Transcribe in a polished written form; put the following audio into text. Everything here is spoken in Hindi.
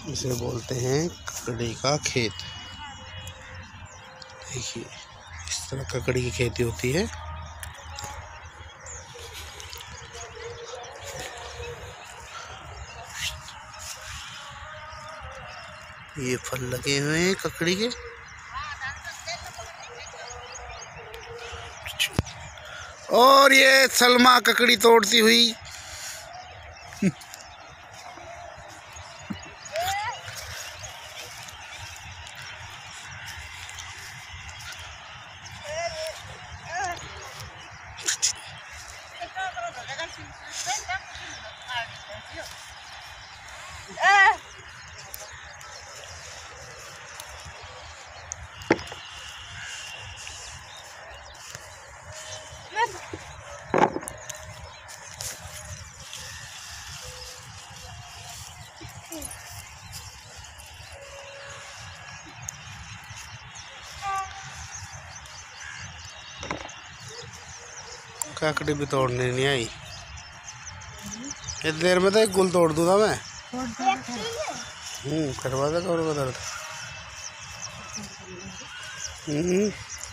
इसे बोलते हैं ककड़ी का खेत। देखिए इस तरह ककड़ी की खेती होती है। ये फल लगे हुए हैं ककड़ी के। और ये सलमा ककड़ी तोड़ती हुई। ककड़ी भी तोड़ने नहीं आई। इतनी देर में तो एक गुल तोड़ दूंगा मैं। करवा दे और बदल।